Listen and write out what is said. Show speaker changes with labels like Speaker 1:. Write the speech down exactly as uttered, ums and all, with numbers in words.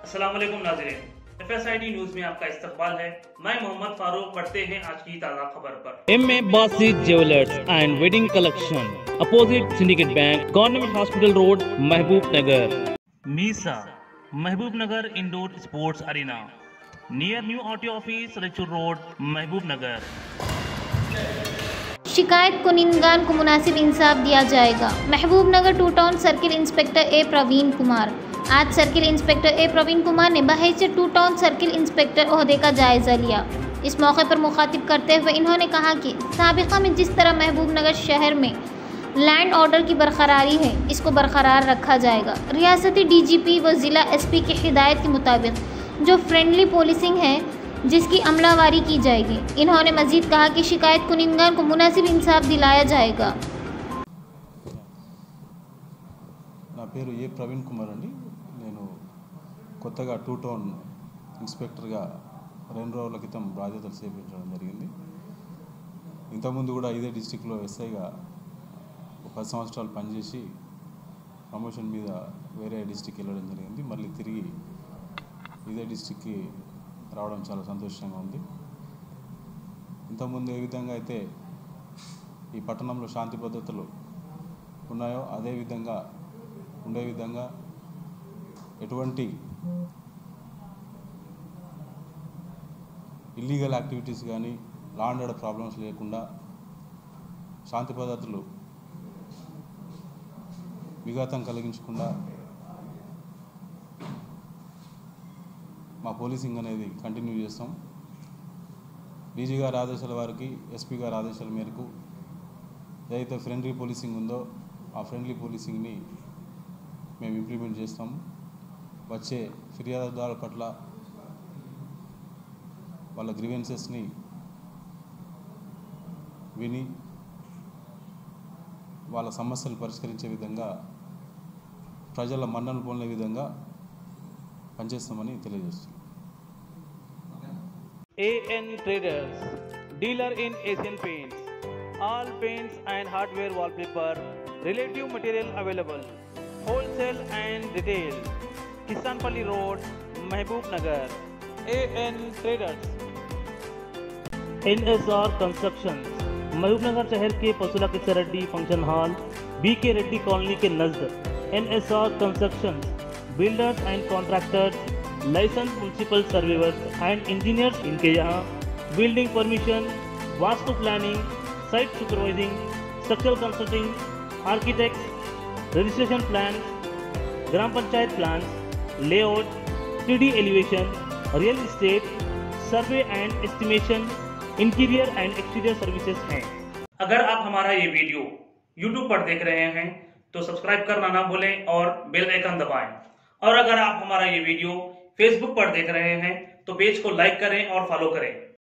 Speaker 1: अस्सलाम वालेकुम नाज़रीन, F S I D news में आपका इस्तकबाल है। मैं मोहम्मद फारूक। पढ़ते हैं आज की ताज़ा खबर पर।
Speaker 2: M A Basit jewellers and wedding collection, opposite syndicate bank, government hospital road, Mahbubnagar. मीसा Mahbubnagar indoor sports arena near new RTO office, Raichur road, Mahbubnagar.
Speaker 3: शिकायत कुनिंदगान को मुनासिब इंसाफ दिया जाएगा। Mahbubnagar two town circle inspector A Praveen Kumar. आज circle inspector A Praveen Kumar ने बहैसियत two town circle inspector ओहदे का जायज़ा लिया। इस मौके पर मुखातिब करते हुए इन्होंने कहा कि साबिक़ा में जिस तरह महबूब नगर शहर में लैंड ऑर्डर की बरकरारी है, इसको बरकरार रखा जाएगा। रियासती डी जी पी व ज़िला एस पी की हिदायत के मुताबिक जो फ्रेंडली पुलिसिंग है, जिसकी अमलावारी की जाएगी। इन्होंने मजीद कहा कि शिकायत कुनिंदगान को मुनासिब इंसाफ दिलाया जाएगा।
Speaker 4: నా పేరు ఏ ప్రవీణ్ కుమార్ అండి. నేను కొత్తగా టూ టౌన్ ఇన్స్పెక్టర్గా రెండు రోజుల క్రితం బాధ్యతలు చేపట్టడం జరిగింది. ఇంతకుముందు కూడా ఇదే డిస్టిక్లో ఎస్ఐగా ఒక పది సంవత్సరాలు పనిచేసి ప్రమోషన్ మీద వేరే డిస్టిక్ వెళ్ళడం జరిగింది. మళ్ళీ తిరిగి ఇదే డిస్టిక్కి రావడం చాలా సంతోషంగా ఉంది. ఇంతకుముందు ఏ విధంగా అయితే ఈ పట్టణంలో శాంతి భద్రతలు ఉన్నాయో అదే విధంగా ఉండే విధంగా ఎటువంటి ఇల్లీగల్ యాక్టివిటీస్ కానీ లా అండ్ ఆర్డర్ ప్రాబ్లమ్స్ లేకుండా శాంతి భద్రతలు విఘాతం కలిగించకుండా మా పోలీసింగ్ అనేది కంటిన్యూ చేస్తాం. డీజీ గారి ఆదేశాల వారికి, ఎస్పీ గారి ఆదేశాల మేరకు ఏదైతే ఫ్రెండ్లీ పోలీసింగ్ ఉందో ఆ ఫ్రెండ్లీ పోలీసింగ్ని మేము ఇంప్లిమెంట్ చేస్తాము. వచ్చే ఫిర్యాదుదారుల పట్ల వాళ్ళ గ్రీవెన్సెస్ని విని వాళ్ళ సమస్యలు పరిష్కరించే విధంగా ప్రజల మన్ననలు పొందే విధంగా పనిచేస్తామని తెలియజేస్తున్నాం.
Speaker 2: A N Traders, dealer in Asian Paints, all paints and hardware wallpaper, relative material available, wholesale and retail, Kisanpalli Road, Mahbub Nagar. A N Traders. N S R Constructions, महबूब नगर शहर के पसुला किस्सा रेड्डी फंक्शन हॉल, बी के Reddy colony के नज़द. N S R Constructions, builders and contractors, licence municipal surveyors and engineers. इनके यहाँ building permission, vastu planning, site supervising, structural consulting, architects, registration plan, gram panchayat plan, layout, three D elevation, real estate, survey and estimation, interior and exterior services हैं.
Speaker 1: अगर आप हमारा ये video YouTube पर देख रहे हैं तो सब्सक्राइब करना ना भूलें और बेल आइकन दबाएं. और अगर आप हमारा ये वीडियो फेसबुक पर देख रहे हैं तो पेज को लाइक करें और फॉलो करें.